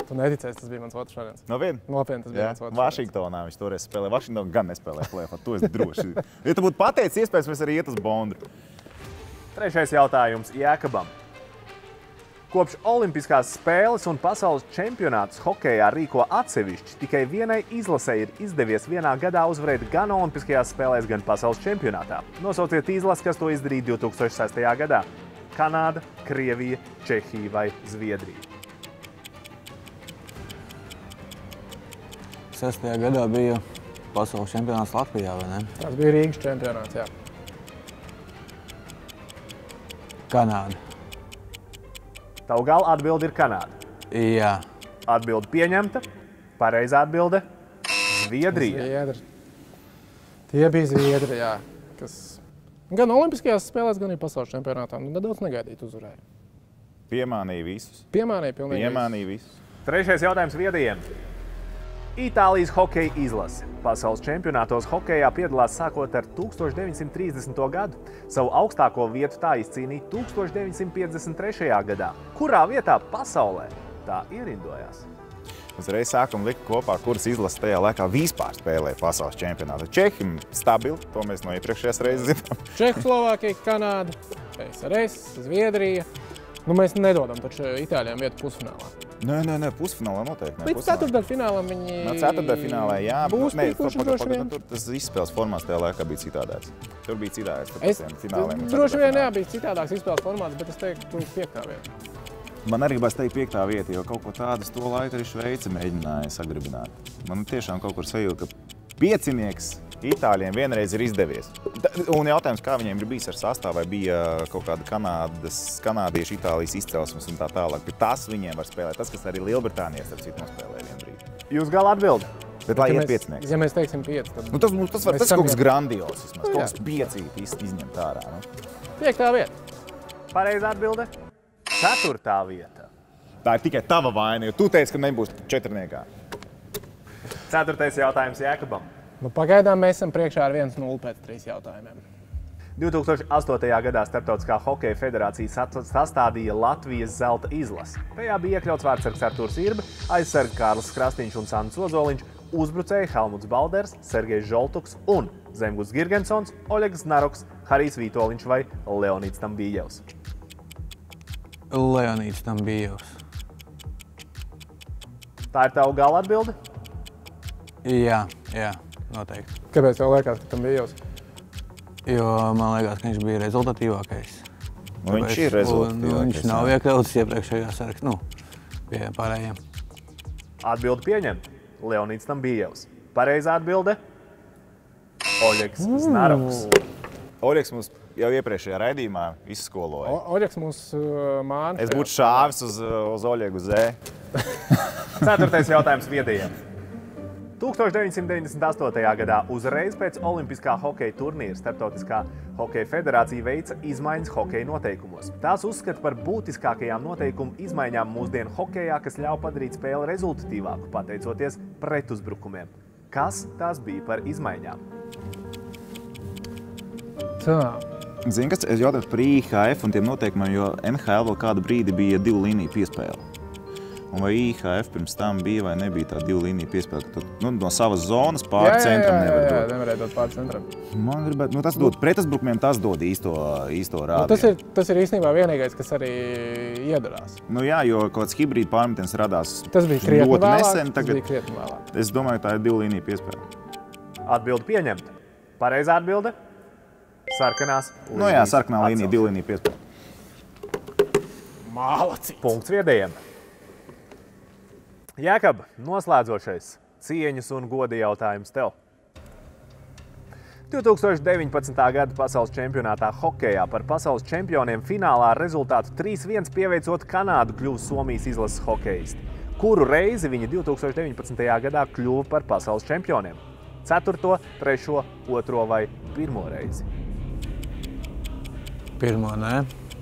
Tu neticēsi, tas bija mans otrs variants. Nopietni? Nopietni, tas bija Jā. mans otrs Vašingtonā viņš toreiz spēlē. Vašingtonā gan nespēlē plēfā. To es droši. Ja tu būtu pateicis, iespējams, mēs arī iet uz Bondu. Trešais jautājums Jēkabam. Kopš Olimpiskās spēles un pasaules čempionātus hokejā rīko atsevišķi, tikai vienai izlasei ir izdevies vienā gadā uzvarēt gan Olimpiskajās spēlēs, gan pasaules čempionātā. Nosauciet izlasi, kas to izdarīja divi tūkstoši sestajā gadā. Kanāda, Krievija, Čehija vai Zviedrija. Sestajā gadā bija pasaules čempionāts Latvijā, vai ne? Tas bija Rīgas čempionāts, jā. Kanāda. Tavu galu atbildi ir Kanāda. Jā. Atbildi pieņemta. Pareizā atbilde – Zviedrija. Zviedri. Tie bija Zviedri, jā. Kas gan Olimpiskajās spēlēs, gan arī pasaules čempionātā. Nu, nedaudz negaidīt uzvarēja. Piemānīja visus. Piemānīja pilnīgi Piemānīja visus. Trešais jautājums viedajiem. Itālijas hokeja izlase. Pasaules čempionātos hokejā piedalās sākot ar tūkstoš deviņsimt trīsdesmito gadu. Savu augstāko vietu tā izcīnīja tūkstoš deviņsimt piecdesmit trešajā gadā. Kurā vietā pasaulē tā ierindojās? Uzreiz sākam likt kopā, kuras izlases tajā laikā vispār spēlēja pasaules čempionātu. Čehim stabili, to mēs no iepriekšējās reizes zinām. Čehoslovākija, Kanāda, P S R S, Zviedrija. Nu, mēs nedodam taču Itāļiem vietu pusfinālā. Nē, nē, nē, pusfinālā noteikti. Nē, Līdz ceturtdaļfinālam viņi no ceturtdaļfinālā, jā. būs Nē, tikuši tur, droši tur, vien. tur tas izspēles formāts tajā laikā bija citādāks. Tur bija citādāks. Tur Es, par tiem fināliem un droši vien, jā, ceturtdaļfināliem. bija citādāks izspēles formāts, bet es teiktu piektā vieta. Man arī gribas teikt piektā vieta, jo kaut ko tādu to laiku arī Šveice mēģināja sagribināt. Man tiešām kaut kur sajūta, ka piecinieks Itāļiem vienreiz ir izdevies. Un jautājums, kā viņiem ir bijis ar sastāvu, vai bija kaut kāda Kanādas, kanādiešu Itālijas izcelsmes un tā tālāk. Bet tas viņiem var spēlēt. Tas, kas arī Lielbritānijas ar citu nospēlēja vien brīdi. Jūs gala atbildi? Bet lai Ja iet mēs- piecinieks. Ja mēs teiksim pieci, tad Nu, tas, nu, tas var mēs tas kaut kas esam grandios. Vismaz. Nu, Kaut jā. kas piecīt iz, izņemt ārā. Nu. piektā vieta. Pareizā atbilde – ceturtā vieta. Tā ir tikai tava vaina, jo tu teici, ka nebūs četrniekā. Ceturtais jautājums Jēkabam. Nu, pagaidām mēs esam priekšā ar viens nulle pēc trīs jautājumiem. divi tūkstoši astotajā gadā Starptautiskā hokeja federācija sat- sastādīja Latvijas zelta izlasi. Tajā bija iekļauts vārdsargs Artūrs Irbe, aizsargi Kārlis Krastīņš un Sandis Ozoliņš, uzbrucēji Helmuts Balders, Sergejs Žoltuks un Zemgus Girgensons, Oļegs Naroks, Harijs Vītoliņš vai Leonīds Tambījevs. Leonīds Tambījevs. Tā ir tava gala atbilde? Jā, jā, noteikti. Kāpēc tev liekas, ka tam bija jūs? Jo man liekas, ka viņš bija rezultatīvākais. Nu, viņš ir Un rezultatīvākais, viņš nav jā. iekļauts iepriekšējā sarakstā, nu, pie pārējiem. Atbildi pieņemt. Leonīds Tambījevs. Pareizā atbilde – Oļegs Znaroks. Oļegs mums jau iepriekšējā raidījumā izskoloja. O- Oļegs mūs uh, māna. Es būtu šāvis uz, uz Oļegu Z. Ceturtais jautājums viedajiem. tūkstoš deviņsimt deviņdesmit astotajā gadā uzreiz pēc Olimpiskā hokeja turnīra Starptautiskā hokeja federācija veica izmaiņas hokeja noteikumos. Tās uzskata par būtiskākajām noteikumu izmaiņām mūsdienu hokejā, kas ļauj padarīt spēli rezultatīvāku, pateicoties pretuzbrukumiem. Kas tās bija par izmaiņām? Tā. Zini, kas es jautāju par I H F un tiem noteikumiem, jo N H L vēl kādu brīdi bija divu līniju piespēle. Un vai I H F pirms tam bija vai nebija tā divu līniju piespēle, ka tu nu, no savas zonas pāri centram nevar jā, jā, dot? nevarēja dot pāri centram. Man gribētu, nu tas dod pretuzbrukumiem, tas dod īsto, īsto Nu, rādienu. tas, ir, tas ir īstenībā vienīgais, kas arī iedarās. Nu jā, jo kaut kāds hibrīda pārmetens radās Tas bija krietni ļoti vēlāk. nesen. Tas Tagad bija krietni vēlāk. es domāju, tā ir divu līniju piespēle. Atbildi pieņemt. Pareizā atbilde – sarkanās līnijas. Nu jā, sarkanā līnija, atcelšana. divu līniju piespēle. Mālacīts. Punkts viedajiem. Jēkab, noslēdzošais cieņas un goda jautājums tev. divi tūkstoši deviņpadsmitā gada pasaules čempionātā hokejā par pasaules čempioniem finālā ar rezultātu trīs viens pieveicot Kanādu kļuva Somijas izlases hokejisti. Kuru reizi viņi divi tūkstoši deviņpadsmitajā gadā kļuva par pasaules čempioniem? Ceturto, trešo, otro vai pirmo reizi? Pirmo, nē.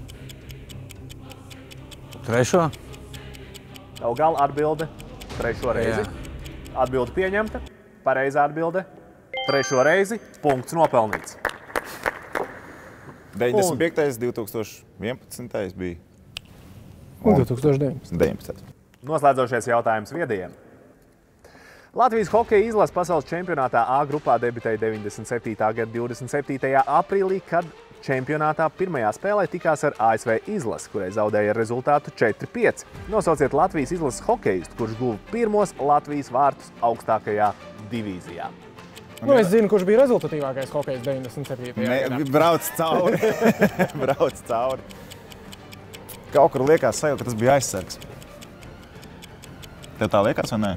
Trešo? Tev gala atbilde – trešo reizi. Atbilde pieņemta. Pareizā atbilde – trešo reizi. Punkts nopelnīts. deviņdesmit piektais, divi tūkstoši vienpadsmitais bija. Un divi tūkstoši deviņpadsmitais. deviņpadsmitais. Noslēdzošais jautājums viedajiem. Latvijas hokeja izlase pasaules čempionātā A grupā debitēja deviņdesmit septītā gada divdesmit septītajā aprīlī, kad čempionātā pirmajā spēlē tikās ar A S V izlasi, kurai zaudēja ar rezultātu četri pieci. Nosauciet Latvijas izlases hokeistu, kurš guva pirmos Latvijas vārtus augstākajā divīzijā. Nu, es zinu, kurš bija rezultatīvākais hokejs deviņdesmit septītajā gadā. Brauc cauri. Brauc cauri. Kaut kur liekas sajūta, ka tas bija aizsargs. Tev tā liekas, vai ne?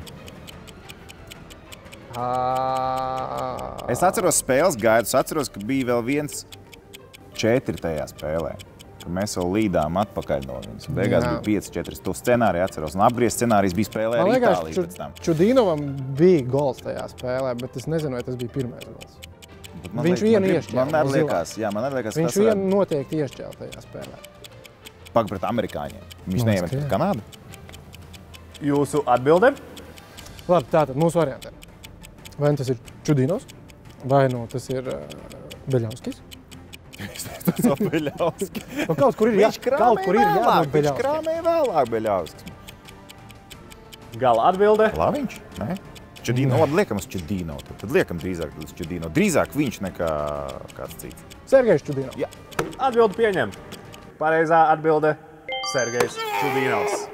Es atceros spēles gaidu, es atceros, ka bija vēl viens četri tajā spēlē, ka mēs vēl līdām atpakaļ no viņas. Beigās bija pieci četri. To scenāriju atceros. Un apgriez scenārijs bija spēlē ar Itāliju pēc tam. Čudīnovam bija gols tajā spēlē, bet es nezinu, vai tas bija pirmais gols. Viņš vienu iešķēla. Man arī liekas, jā, man arī liekas, Viņš vienu noteikti iešķēla tajā spēlē. Pag pret amerikāņiem. Viņš neiemet pret Kanādu. Jūsu atbilde? Labi, tātad mūsu variantē. Vai tas ir Čudīnovs, vai nu tas ir uh, Beļauskis? Tas ir Beļauskis. Nu, kaut kur ir, jā, kaut kur ir jābūt Beļauskis. Viņš krāmēja vēlāk Beļauskis. Gala atbilde? Laviņš? Nē? Čudīno, labi, liekam uz Čudīno. Tad liekam drīzāk uz Čudīno. Drīzāk viņš nekā kāds cits. Sergejs Čudīnovs. Jā. Atbildi pieņem. Pareizā atbilde Sergejs Čudīnovs.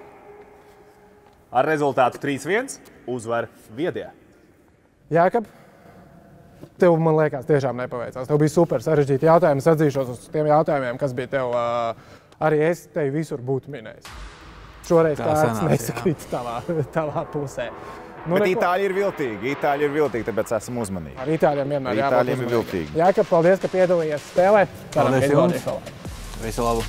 Ar rezultātu trīs viens uzvar viedie. Jākab, tev, man liekas, tiešām nepaveicās. Tev bija super sarežģīti jautājumi. Es atzīšos uz tiem jautājumiem, kas bija tev. Uh, arī es tevi visur būtu minējis. Šoreiz kāds nesakrīt tavā, tavā pusē. Nu, Bet Itāļi ir viltīgi. Itāļi ir viltīgi, tāpēc esam uzmanīgi. Ar Itāļiem vienmēr jābūt Itāļiem ir viltīgi. Jākab, paldies, ka piedalījies spēlē. Paldies jums. Visu labu.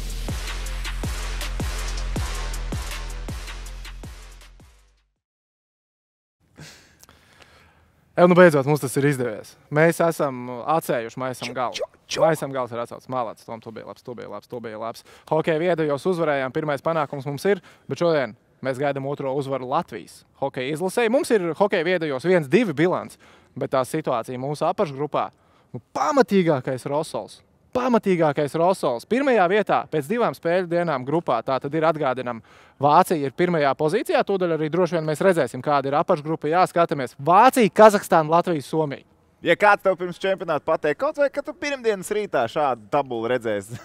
Jau, nu beidzot, mums tas ir izdevies. Mēs esam atcējuši maisam galu. Maisam gals ir atsaucis Mālāts. Tom, tu bija labs, tu bija labs, tu bija labs. Hokeja viedajos uzvarējām, pirmais panākums mums ir, bet šodien mēs gaidām otro uzvaru Latvijas hokeja izlasē. Mums ir hokeja viedajos viens divi bilants, bet tā situācija mūsu apakšgrupā nu, pamatīgākais Rosols. Pamatīgākais Rosols. Pirmajā vietā pēc divām spēļu dienām grupā, tā tad ir atgādinam, Vācija ir pirmajā pozīcijā, tūdaļ arī droši vien mēs redzēsim, kāda ir apakšgrupa. Jā, skatāmies. Vācija, Kazahstāna, Latvija, Somija. Ja kāds tev pirms čempionāta pateikt, kaut vai, ka tu pirmdienas rītā šādu tabulu redzēsi,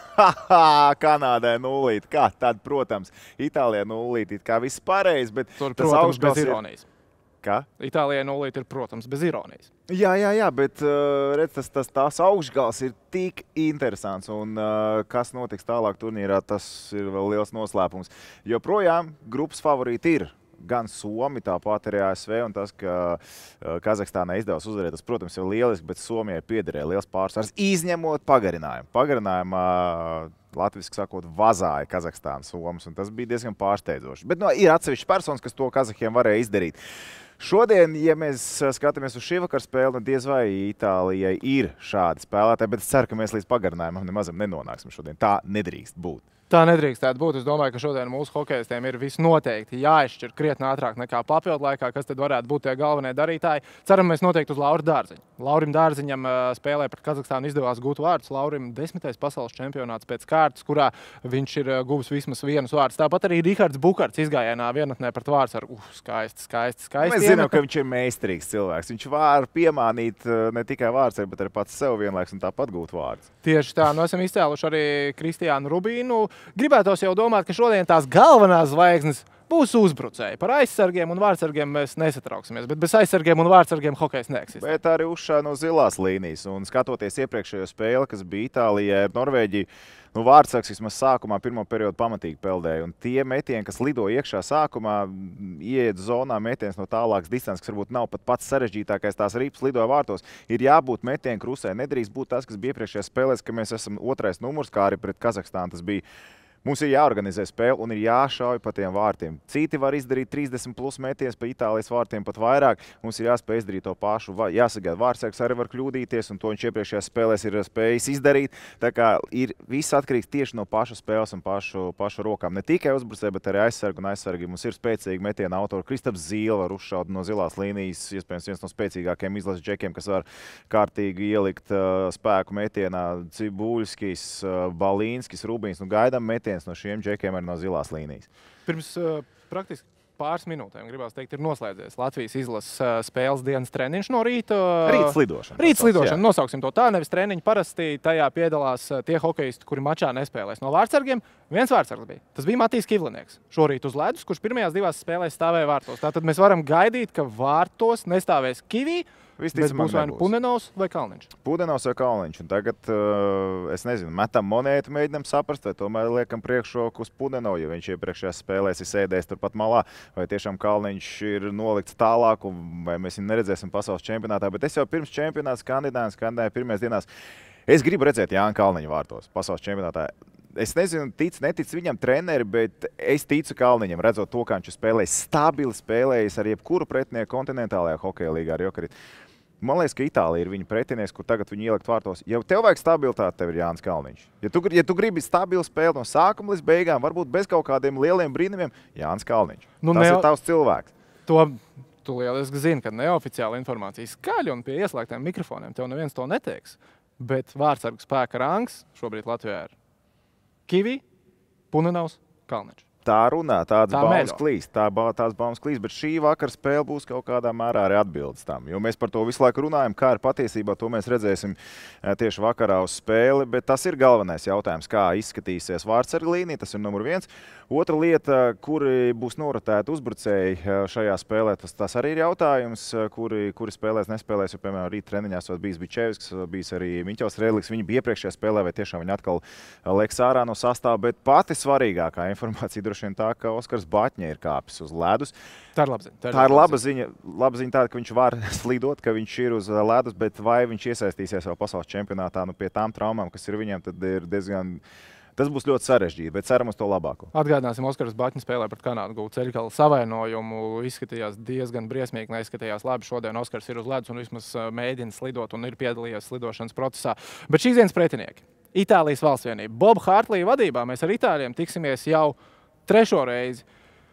Kanādai nulīt, kā tad, protams, Itālijai nulīt, it kā viss pareizi, bet Tur, tas protams, augšgals bez ir... ironijas. Kā? Itālijai nulīt ir, protams, bez ironijas. Jā, jā, jā, bet uh, redz, tas, tas tās augšgals ir tik interesants, un uh, kas notiks tālāk turnīrā, tas ir vēl liels noslēpums. Joprojām grupas favorīti ir gan Somi, tāpat arī A S V, un tas, ka uh, Kazahstānai izdevās uzvarēt, tas, protams, ir lieliski, bet Somijai piederēja liels pārsvars, izņemot pagarinājumu. Pagarinājumā uh, latviski sakot, vazāja Kazahstānas somas, un tas bija diezgan pārsteidzoši. Bet no, ir atsevišķas personas, kas to Kazahiem varēja izdarīt. Šodien, ja mēs skatāmies uz šī vakara spēli, nu diez vai Itālijai ir šādi spēlētāji, bet es ceru, ka mēs līdz pagarinājumam nemazam nenonāksim šodien. Tā nedrīkst būt. Tā nedrīkstētu būt. Es domāju, ka šodien mūsu hokejistiem ir visnoteikti jāizšķir krietni ātrāk nekā papildu laikā, kas tad varētu būt tie galvenie darītāji. Ceram, mēs noteikti uz Lauru Dārziņu. Laurim Dārziņam spēlē pret Kazahstānu izdevās gūt vārdus. Laurim desmitais pasaules čempionāts pēc kārtas, kurā viņš ir guvis vismaz vienus vārdus. Tāpat arī Rihards Bukarts izgājienā vienatnē pret vārds ar uh, skaisti, skaisti, skaisti. Mēs zinām, ka viņš ir meistarīgs cilvēks. Viņš var piemānīt ne tikai vārds, bet arī pats sev vienlaiks un tāpat gūt vārdus. Tieši tā. Nu, esam izcēluši arī Kristiānu Rubīnu. Gribētos jau domāt, ka šodien tās galvenās zvaigznes būs uzbrucēji. Par aizsargiem un vārdsargiem mēs nesatrauksimies, bet bez aizsargiem un vārdsargiem hokejs neeksistē. Bet arī uzšā no zilās līnijas. Un skatoties iepriekšējo spēli, kas bija Itālijā ar Norvēģiju, nu, vārdsargs vismaz sākumā pirmo periodu pamatīgi peldēja. Un tie metieni, kas lido iekšā sākumā, ieiet zonā metiens no tālākas distances, kas varbūt nav pat pats sarežģītākais, tās ripas lidoja vārtos, ir jābūt metienu krusē. Nedrīkst būt tas, kas bija iepriekšējā spēlēs, ka mēs esam otrais numurs, kā arī pret Kazahstānu tas bija. Mums ir jāorganizē spēle un ir jāšauj pa tiem vārtiem. Citi var izdarīt trīsdesmit plus metienus pa Itālijas vārtiem pat vairāk. Mums ir jāspēj izdarīt to pašu. Jāsagaida, vārdsargs arī var kļūdīties, un to viņš iepriekšējās spēlēs ir spējis izdarīt. Tā kā ir viss atkarīgs tieši no paša spēles un pašu, pašu rokām. Ne tikai uzbrucēji, bet arī aizsargi un aizsargi. Mums ir spēcīgi metiena autori. Kristaps Zīle var uzšaut no zilās līnijas, iespējams viens no spēcīgākajiem izlases džekiem, kas var kārtīgi ielikt uh, spēku metienā. Cibuļskis, uh, Balīnskis, Rubīns. Nu, gaidām metienu metiens no šiem džekiem arī no zilās līnijas. Pirms uh, praktiski pāris minūtēm, gribās teikt, ir noslēdzies Latvijas izlases uh, spēles dienas treniņš no rīta. Uh, Rīts lidošana. Rīts lidošana, nosauksim to tā, nevis treniņi. Parasti tajā piedalās uh, tie hokejisti, kuri mačā nespēlēs. No vārtsargiem viens vārtsargs bija. Tas bija Matīs Kivlinieks. Šorīt uz ledus, kurš pirmajās divās spēlēs stāvēja vārtos. Tātad mēs varam gaidīt, ka vārtos nestāvēs Kivī, bet būs vai nu Pudenovs vai Kalniņš. Pudenovs vai Kalniņš. Un tagad, uh, es nezinu, metam monētu, mēģinam saprast, vai tomēr liekam priekšroku uz Pudenovu, ja viņš iepriekšējās spēlēs ir sēdējis turpat malā, vai tiešām Kalniņš ir nolikts tālāk, vai mēs viņu neredzēsim pasaules čempionātā. Bet es jau pirms čempionāts kandidāts, kandidāju pirmajās dienās, es gribu redzēt Jānu Kalniņu vārtos pasaules čempionātā. Es nezinu, tic, netic viņam treneri, bet es ticu Kalniņam, redzot to, kā viņš spēlējas, stabili spēlējas ar jebkuru pretinieku kontinentālajā hokeja līgā ar Jokerit. Man liekas, ka Itālija ir viņa pretinieks, kur tagad viņi ielikt vārtos. Ja tev vajag stabilitāti, tev ir Jānis Kalniņš. Ja tu, ja tu gribi stabilu spēli no sākuma līdz beigām, varbūt bez kaut kādiem lieliem brīnumiem, Jānis Kalniņš. Nu, Tas ne... ir tavs cilvēks. To tu lieliski zini, ka neoficiāla informācija skaļi un pie ieslēgtiem mikrofoniem tev neviens to neteiks. Bet vārtsargu spēka rangs šobrīd Latvijā ir Kivī, Pudenovs, Kalniņš. Tā runā, tādas Tā baumas mēļo. klīst, tā, tās baumas klīst, bet šī vakara spēle būs kaut kādā mērā arī atbildes tam. Jo mēs par to visu laiku runājam, kā ir patiesībā, to mēs redzēsim tieši vakarā uz spēli, bet tas ir galvenais jautājums, kā izskatīsies vārtsarga līnija, tas ir numur viens. Otra lieta, kuri būs norotēti uzbrucēji šajā spēlē, tas, tas arī ir jautājums, kuri, kuri spēlēs, nespēlēs, jo, piemēram, rīt treniņās bijis Bičevskis, bijis arī Miķels Rēdliks, viņi bija iepriekšējā spēlē, vai tiešām viņi atkal lieks ārā no sastāva, bet pati svarīgākā informācija droši vien tā, ka Oskars Baķņē ir kāpis uz ledus. Tā ir laba ziņa. Tā ir laba ziņa, laba ziņa tāda, ka viņš var slidot, ka viņš ir uz ledus, bet vai viņš iesaistīsies vēl pasaules čempionātā, nu pie tām traumām, kas ir viņam, tad ir diezgan... Tas būs ļoti sarežģīti, bet ceram uz to labāko. Atgādināsim, Oskars Baķņs spēlē pret Kanādu, gūta ceļgala savainojumu, izskatījās diezgan briesmīgi, neizskatījās labi. Šodien Oskars ir uz ledus un vismaz mēģina slidot un ir piedalījies slidošanas procesā. Bet šīs dienas pretinieki – Itālijas valstsvienība. Boba Hartlija vadībā mēs ar itāļiem tiksimies jau trešo reizi.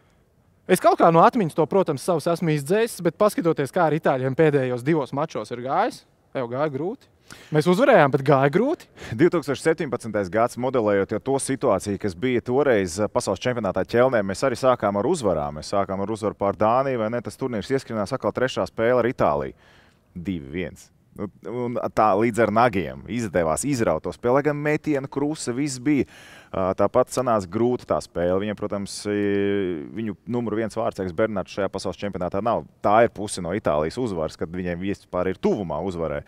Es kaut kā no atmiņas to, protams, savus esmu izdzēsis, bet paskatoties, kā ar itāļiem pēdējos divos mačos ir gājis, jau gāja grūti. Mēs uzvarējām, bet gāja grūti. divi tūkstoši septiņpadsmitais gads, modelējot jau to situāciju, kas bija toreiz pasaules čempionātā Ķelnē, mēs arī sākām ar uzvarām. Mēs sākām ar uzvaru pār Dāniju, vai ne? Tas turnīrs ieskrinās atkal trešā spēle ar Itāliju. divi viens. Un tā līdz ar nagiem izdevās izraut to spēli, gan metiena, krusa, viss bija. Tāpat sanāca grūta tā spēle. Viņam, protams, viņu numuru viens vārtsargs Bernards šajā pasaules čempionātā nav. Tā ir puse no Itālijas uzvaras, kad viņiem vispār ir tuvumā uzvarē.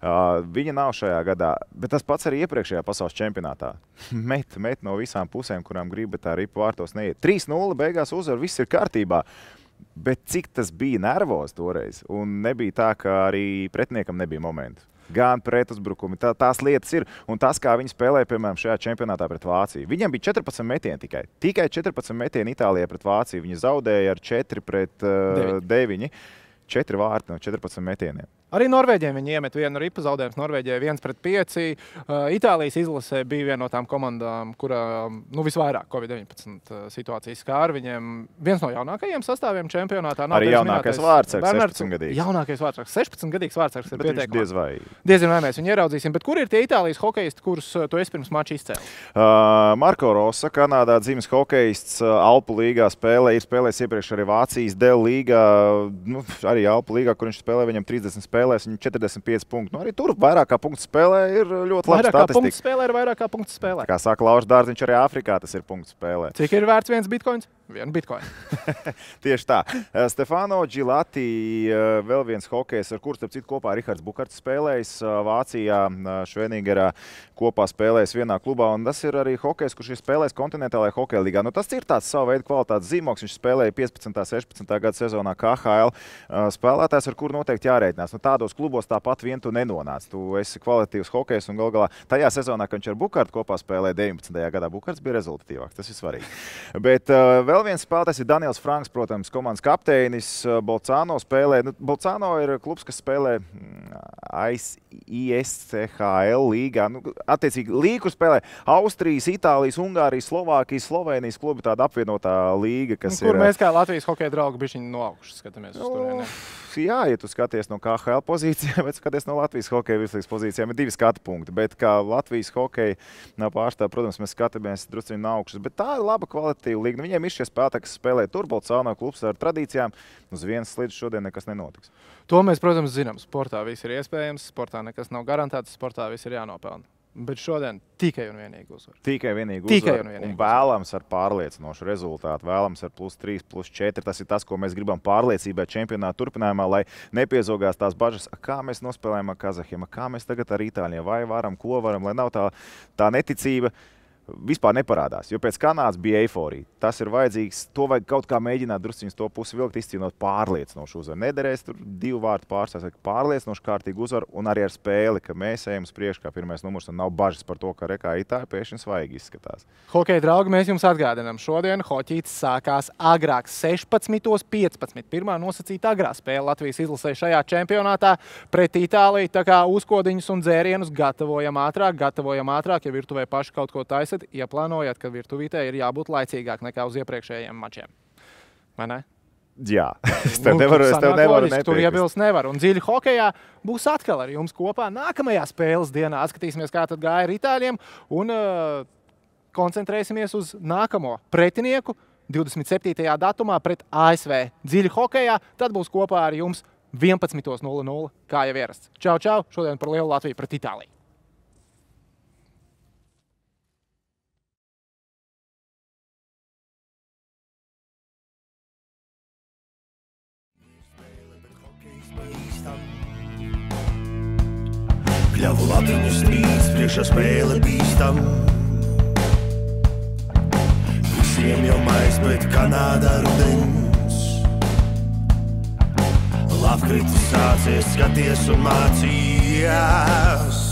Viņa nav šajā gadā, bet tas pats arī iepriekšējā pasaules čempionātā. Met, met no visām pusēm, kurām grib, bet tā ripa vārtos neiet. trīs nulle beigās uzvar, viss ir kārtībā. Bet cik tas bija nervos toreiz, un nebija tā, ka arī pretiniekam nebija momentu. Gan pretuzbrukumi, tā, tās lietas ir, un tas, kā viņi spēlēja, piemēram, šajā čempionātā pret Vāciju. Viņam bija četrpadsmit metieni tikai. Tikai četrpadsmit metieni Itālijā pret Vāciju. Viņi zaudēja ar četri pret uh, deviņi. četri vārti no četrpadsmit metieniem. Arī Norvēģiem viņi iemet vienu ripu zaudējumu. Norvēģijai viens pret pieci. Itālijas izlasē bija viena no tām komandām, kurā nu, visvairāk covid deviņpadsmit situācijas skāra. Viņiem viens no jaunākajiem sastāviem čempionātā. Arī jaunākais vārtsargs, sešpadsmitgadīgs. Jaunākais vārtsargs, sešpadsmitgadīgs vārtsargs ir pieteikumā. Diez vai. Diezin vai mēs viņu ieraudzīsim. Bet kur ir tie Itālijas hokejisti, kurus tu esi pirms mača izcēli? Uh, Marko Rosa, Kanādā dzimis hokejists, Alpu līgā spēlē, ir spēlējis iepriekš arī Vācijas Dēl līgā, nu, arī Alpu līgā, kur viņš spēlē, viņam trīsdesmit spēlēs, viņam četrdesmit pieci punkti. Nu, arī tur vairāk kā punktu spēlē ir ļoti laba statistika. Vairāk kā punktu spēlē ir vairāk kā punktu spēlē. Kā saka Lauris Dārziņš, arī Āfrikā tas ir punktu spēlē. Cik ir vērts viens bitkoins? Vienu bitkoinu. Tieši tā. Stefano Gilati, vēl viens hokejs, ar kuru, starp citu, kopā Rihards Bukarts spēlējis Vācijā, Šveningerā kopā spēlējis vienā klubā, un tas ir arī hokejs, kurš ir spēlējis kontinentālajā hokeja līgā. Nu, tas ir tāds savu veidu kvalitātes zīmoks. Viņš spēlēja piecpadsmitā sešpadsmitā gada sezonā K H L spēlētājs, ar kuru noteikti jārēķinās. Nu, tādos klubos tāpat vien tu nenonāc. Tu esi kvalitatīvs hokejs, un gal galā tajā sezonā, kad viņš ar Bukartu kopā spēlēja deviņpadsmitajā gadā, Bukarts bija rezultatīvāks. Tas ir svarīgi. Bet uh, vēl viens spēlētājs ir Daniels Franks, protams, komandas kapteinis. Bolcāno spēlē. Nu, Bolcāno ir klubs, kas spēlē I S C H L līgā. Nu, attiecīgi, līgu spēlē Austrijas, Itālijas, Ungārijas, Slovākijas, Slovenijas klubi, tāda apvienotā līga, kas Kur ir... mēs kā Latvijas hokeja draugi bišķiņi no augšas skatāmies uz turieni. jā, ja tu skaties no K H L pozīcijām, bet skaties no Latvijas hokeja virslīgas pozīcijām, ir divi skatu punkti. Bet kā Latvijas hokeja nav pārstāv, protams, mēs skatāmies drusciņi no augšas. Bet tā ir laba kvalitatīva līga. Viņiem ir šie spēlētāji, kas spēlē turbolts, Sauno klubs ar tradīcijām. Uz vienas slīdus šodien nekas nenotiks. To mēs, protams, zinām. Sportā viss ir iespējams, sportā nekas nav garantēts, sportā viss ir jānopelna. Bet šodien tikai un vienīgi uzvar. Tikai vienīgi Tikai uzvar. un vienīgi Un vēlams ar pārliecinošu rezultātu. Vēlams ar plus trīs, plus četri. Tas ir tas, ko mēs gribam pārliecībā čempionāta turpinājumā, lai nepiezogās tās bažas, kā mēs nospēlējam ar Kazahiem, kā mēs tagad ar Itāļiem, vai varam, ko varam, lai nav tā, tā neticība. Vispār neparādās, jo pēc Kanādas bija eiforija. Tas ir vajadzīgs, to vajag kaut kā mēģināt drusciņus to pusi vilkt, izcīnot pārliecinošu uzvaru. Nederēs tur divu vārtu pārstāvs, pārliecinošu kārtīgu uzvaru un arī ar spēli, ka mēs ejam uz priekšu kā pirmais numurs un nav bažas par to, ka rekā Itāļi pēkšņi svaigi izskatās. Hokeja draugi, mēs jums atgādinām, šodien hoķītis sākās agrāk sešpadsmit piecpadsmit. Pirmā nosacīta agrā spēle Latvijas izlasē šajā čempionātā pret Itāliju. Tā kā uzkodiņus un dzērienus gatavojam ātrāk, gatavojam ātrāk, ja virtuvē paši kaut ko taisat. Ieplānojat, ka virtuvītē ir jābūt laicīgāk nekā uz iepriekšējiem mačiem. Vai ne? Jā, es tev nevaru, es tev nevaru nepiekrist. Tur iebilst nevar. Un dziļi hokejā būs atkal ar jums kopā nākamajā spēles dienā. Atskatīsimies, kā tad gāja ar Itāļiem un uh, koncentrēsimies uz nākamo pretinieku divdesmit septītajā datumā pret A S V. Dziļi hokejā tad būs kopā ar jums vienpadsmit nulle nulle, kā jau ierasts. Čau, čau! Šodien par lielu Latviju pret Itāliju. Kļavu latiņu strīds, priekšā spēle bīstam. Visiem jau mais, bet Kanādā rudens. Lavkritis sācies, skaties un mācījās.